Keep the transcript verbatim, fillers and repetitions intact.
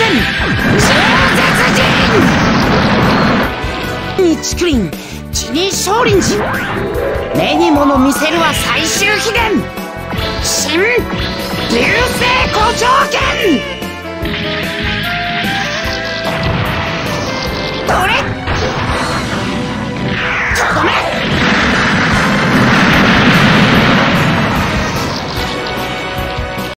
に竹林地に少林寺、目にもの見せるは最終秘伝新流星五条剣。